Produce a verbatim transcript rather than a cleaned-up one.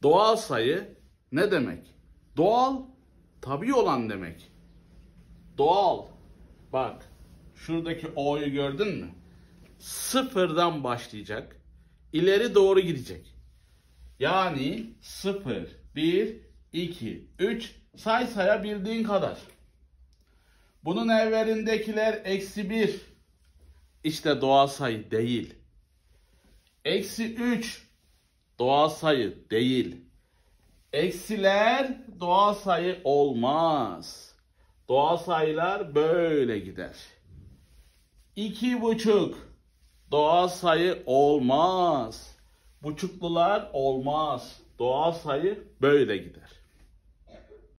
Doğal sayı ne demek? Doğal, tabii olan demek. Doğal. Bak, şuradaki O'yu gördün mü? Sıfırdan başlayacak. İleri doğru gidecek. Yani sıfır, bir, iki, üç say sayabildiğin kadar. Bunun evverindekiler eksi bir. İşte doğal sayı değil. Eksi üç doğal sayı değil. Eksiler doğal sayı olmaz. Doğal sayılar böyle gider. İki buçuk doğal sayı olmaz. Buçuklular olmaz. Doğal sayı böyle gider.